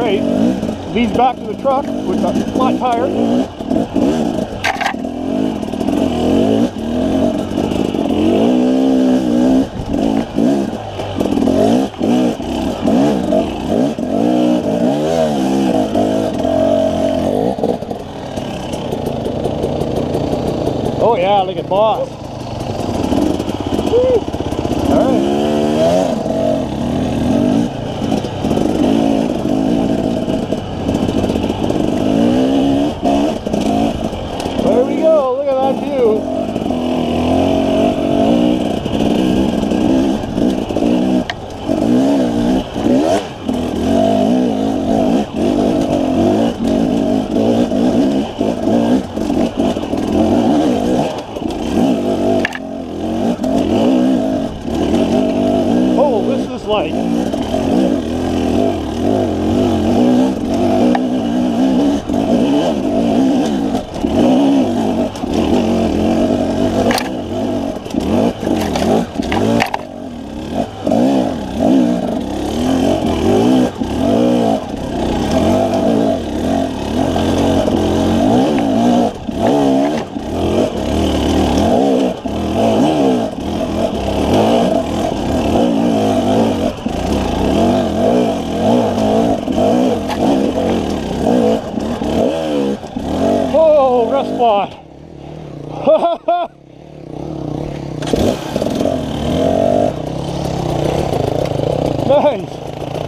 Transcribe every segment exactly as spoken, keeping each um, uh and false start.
great. Leads back to the truck with a flat tire. Oh yeah, look at boss. Woo. All right. There we go. Look at that view. Like spot. Nice.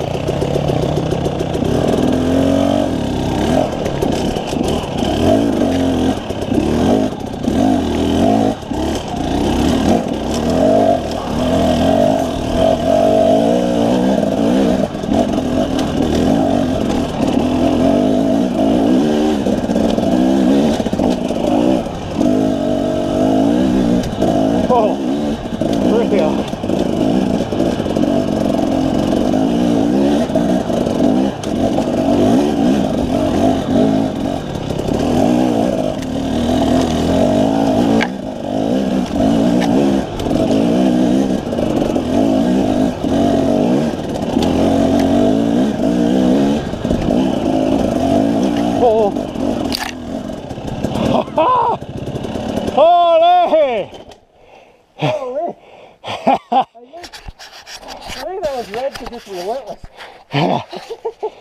Oh, really? Oh. Holy! Holy! I think, I think that was red because it's relentless.